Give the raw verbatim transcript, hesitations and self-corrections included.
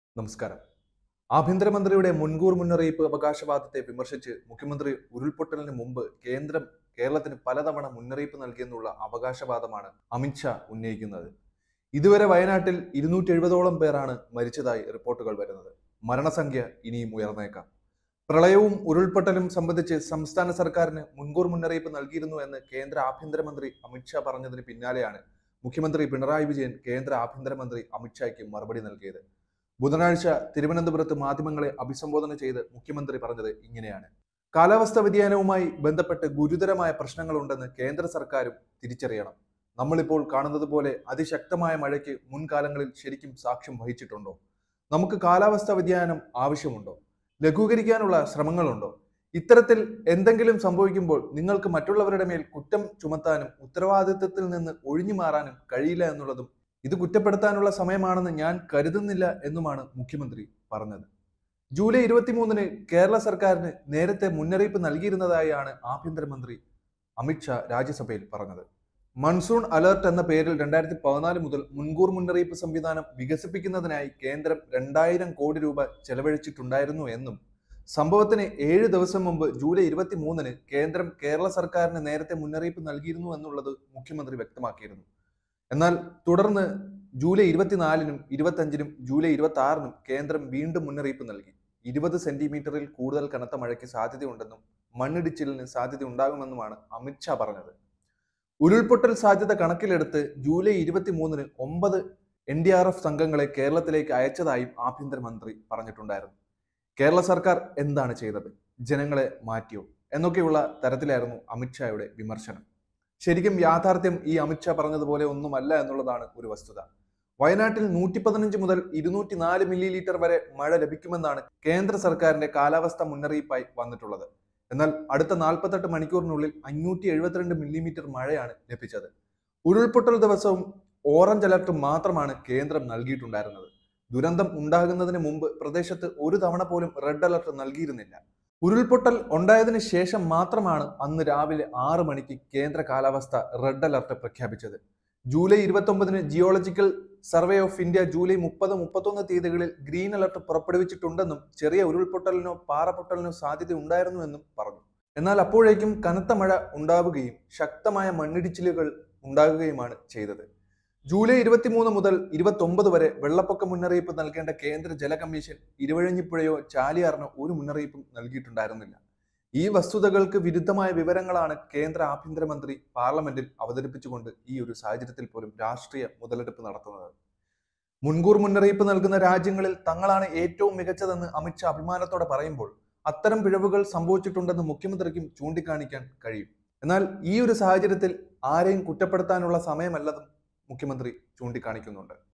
നമസ്കാരം. ആഭ്യന്തരമന്ത്രിയുടെ മുൻകൂർ മുന്നറിയിപ്പ് അവകാശവാദത്തെ വിമർശിച്ച് മുഖ്യമന്ത്രി ഉരുൾപൊട്ടലിന് മുമ്പ് കേന്ദ്രം കേരളത്തിന് പലതവണ മുന്നറിയിപ്പ് നൽകിയെന്നുള്ള അവകാശവാദമാണ് അമിത്ഷാ ഉന്നയിക്കുന്നത്. ഇതുവരെ വയനാട്ടിൽ ഇരുന്നൂറ്റി എഴുപതോളം പേരാണ് മരിച്ചതായി റിപ്പോർട്ടുകൾ വരുന്നത്. മരണസംഖ്യ ഇനിയും ഉയർന്നേക്കാം. പ്രളയവും ഉരുൾപൊട്ടലും സംബന്ധിച്ച് സംസ്ഥാന സർക്കാരിന് മുൻകൂർ മുന്നറിയിപ്പ് നൽകിയിരുന്നു എന്ന് കേന്ദ്ര ആഭ്യന്തരമന്ത്രി അമിത്ഷാ പറഞ്ഞതിന് പിന്നാലെയാണ് മുഖ്യമന്ത്രി പിണറായി വിജയൻ കേന്ദ്ര ആഭ്യന്തരമന്ത്രി അമിത്ഷായ്ക്ക് മറുപടി നൽകിയത്. ബുധനാഴ്ച തിരുവനന്തപുരത്ത് മാധ്യമങ്ങളെ അഭിസംബോധന ചെയ്ത് മുഖ്യമന്ത്രി പറഞ്ഞത് ഇങ്ങനെയാണ്: കാലാവസ്ഥാ വ്യതിയാനവുമായി ബന്ധപ്പെട്ട് ഗുരുതരമായ പ്രശ്നങ്ങളുണ്ടെന്ന് കേന്ദ്ര സർക്കാരും തിരിച്ചറിയണം. നമ്മളിപ്പോൾ കാണുന്നത് പോലെ അതിശക്തമായ മഴയ്ക്ക് മുൻകാലങ്ങളിൽ ശരിക്കും സാക്ഷ്യം വഹിച്ചിട്ടുണ്ടോ? നമുക്ക് കാലാവസ്ഥാ വ്യതിയാനം ആവശ്യമുണ്ടോ? ലഘൂകരിക്കാനുള്ള ശ്രമങ്ങളുണ്ടോ? ഇത്തരത്തിൽ എന്തെങ്കിലും സംഭവിക്കുമ്പോൾ നിങ്ങൾക്ക് മറ്റുള്ളവരുടെ മേൽ കുറ്റം ചുമത്താനും ഉത്തരവാദിത്തത്തിൽ നിന്ന് ഒഴിഞ്ഞു മാറാനും കഴിയില്ല എന്നുള്ളതും ഇത് കുറ്റപ്പെടുത്താനുള്ള സമയമാണെന്ന് ഞാൻ കരുതുന്നില്ല എന്നുമാണ് മുഖ്യമന്ത്രി പറഞ്ഞത്. ജൂലൈ ഇരുപത്തിമൂന്നിന് കേരള സർക്കാരിന് നേരത്തെ മുന്നറിയിപ്പ് നൽകിയിരുന്നതായാണ് ആഭ്യന്തരമന്ത്രി അമിത്ഷാ രാജ്യസഭയിൽ പറഞ്ഞത്. മൺസൂൺ അലർട്ട് എന്ന പേരിൽ രണ്ടായിരത്തി പതിനാല് മുതൽ മുൻകൂർ മുന്നറിയിപ്പ് സംവിധാനം വികസിപ്പിക്കുന്നതിനായി കേന്ദ്രം രണ്ടായിരം കോടി രൂപ ചെലവഴിച്ചിട്ടുണ്ടായിരുന്നു എന്നും സംഭവത്തിന് ഏഴ് ദിവസം മുമ്പ് ജൂലൈ ഇരുപത്തി മൂന്നിന് കേന്ദ്രം കേരള സർക്കാരിന് നേരത്തെ മുന്നറിയിപ്പ് നൽകിയിരുന്നു എന്നുള്ളത് മുഖ്യമന്ത്രി വ്യക്തമാക്കിയിരുന്നു. എന്നാൽ തുടർന്ന് ജൂലൈ ഇരുപത്തിനാലിനും ഇരുപത്തഞ്ചിനും ജൂലൈ ഇരുപത്തി ആറിനും കേന്ദ്രം വീണ്ടും മുന്നറിയിപ്പ് നൽകി. ഇരുപത് സെന്റിമീറ്ററിൽ കൂടുതൽ കനത്ത മഴയ്ക്ക് സാധ്യതയുണ്ടെന്നും മണ്ണിടിച്ചിലിന് സാധ്യത ഉണ്ടാകുമെന്നുമാണ് അമിത്ഷാ പറഞ്ഞത്. ഉരുൾപൊട്ടൽ സാധ്യത കണക്കിലെടുത്ത് ജൂലൈ ഇരുപത്തി മൂന്നിന് ഒമ്പത് എൻ ഡി ആർ എഫ് സംഘങ്ങളെ കേരളത്തിലേക്ക് അയച്ചതായും ആഭ്യന്തരമന്ത്രി പറഞ്ഞിട്ടുണ്ടായിരുന്നു. കേരള സർക്കാർ എന്താണ് ചെയ്തത്? ജനങ്ങളെ മാറ്റിയോ എന്നൊക്കെയുള്ള തരത്തിലായിരുന്നു അമിത്ഷായുടെ വിമർശനം. ശരിക്കും യാഥാർത്ഥ്യം ഈ അമിത്ഷാ പറഞ്ഞതുപോലെ ഒന്നുമല്ല എന്നുള്ളതാണ് ഒരു വസ്തുത. വയനാട്ടിൽ നൂറ്റി പതിനഞ്ച് മുതൽ ഇരുന്നൂറ്റി നാല് മില്ലി ലിറ്റർ വരെ മഴ ലഭിക്കുമെന്നാണ് കേന്ദ്ര സർക്കാരിന്റെ കാലാവസ്ഥ മുന്നറിയിപ്പായി വന്നിട്ടുള്ളത്. എന്നാൽ അടുത്ത നാൽപ്പത്തെട്ട് മണിക്കൂറിനുള്ളിൽ അഞ്ഞൂറ്റി എഴുപത്തിരണ്ട് മില്ലിമീറ്റർ മഴയാണ് ലഭിച്ചത്. ഉരുൾപൊട്ടൽ ദിവസവും ഓറഞ്ച് അലർട്ട് മാത്രമാണ് കേന്ദ്രം നൽകിയിട്ടുണ്ടായിരുന്നത്. ദുരന്തം ഉണ്ടാകുന്നതിന് മുമ്പ് പ്രദേശത്ത് ഒരു തവണ പോലും റെഡ് അലർട്ട് നൽകിയിരുന്നില്ല. ഉരുൾപൊട്ടൽ ഉണ്ടായതിനു ശേഷം മാത്രമാണ് അന്ന് രാവിലെ ആറ് മണിക്ക് കേന്ദ്ര കാലാവസ്ഥ റെഡ് അലർട്ട് പ്രഖ്യാപിച്ചത്. ജൂലൈ ഇരുപത്തി ഒമ്പതിന് geological survey of India July മുപ്പത് മുപ്പത്തൊന്ന് തീയതികളിൽ ഗ്രീൻ അലർട്ട് പുറപ്പെടുവിച്ചിട്ടുണ്ടെന്നും ചെറിയ ഉരുൾപൊട്ടലിനോ പാറപ്പൊട്ടലിനോ സാധ്യത ഉണ്ടായിരുന്നുവെന്നും പറഞ്ഞു. എന്നാൽ അപ്പോഴേക്കും കനത്ത മഴ ഉണ്ടാവുകയും ശക്തമായ മണ്ണിടിച്ചിലുകൾ ഉണ്ടാകുകയുമാണ് ചെയ്തത്. ജൂലൈ ഇരുപത്തിമൂന്ന് മുതൽ ഇരുപത്തി ഒമ്പത് വരെ വെള്ളപ്പൊക്ക മുന്നറിയിപ്പ് നൽകേണ്ട കേന്ദ്ര ജല കമ്മീഷൻ ഇരുവഴിഞ്ഞിപ്പുഴയോ ചാലിയാറിനോ ഒരു മുന്നറിയിപ്പും നൽകിയിട്ടുണ്ടായിരുന്നില്ല. ഈ വസ്തുതകൾക്ക് വിരുദ്ധമായ വിവരങ്ങളാണ് കേന്ദ്ര ആഭ്യന്തരമന്ത്രി പാർലമെന്റിൽ അവതരിപ്പിച്ചുകൊണ്ട് ഈ ഒരു സാഹചര്യത്തിൽ പോലും രാഷ്ട്രീയ മുതലെടുപ്പ് നടത്തുന്നത്. മുൻകൂർ മുന്നറിയിപ്പ് നൽകുന്ന രാജ്യങ്ങളിൽ തങ്ങളാണ് ഏറ്റവും മികച്ചതെന്ന് അമിത്ഷാ അഭിമാനത്തോടെ പറയുമ്പോൾ അത്തരം പിഴവുകൾ സംഭവിച്ചിട്ടുണ്ടെന്ന് മുഖ്യമന്ത്രിക്കും ചൂണ്ടിക്കാണിക്കാൻ കഴിയും. എന്നാൽ ഈ ഒരു സാഹചര്യത്തിൽ ആരെയും കുറ്റപ്പെടുത്താനുള്ള സമയമല്ലെന്നും മുഖ്യമന്ത്രി ചൂണ്ടിക്കാണിക്കുന്നുണ്ട്.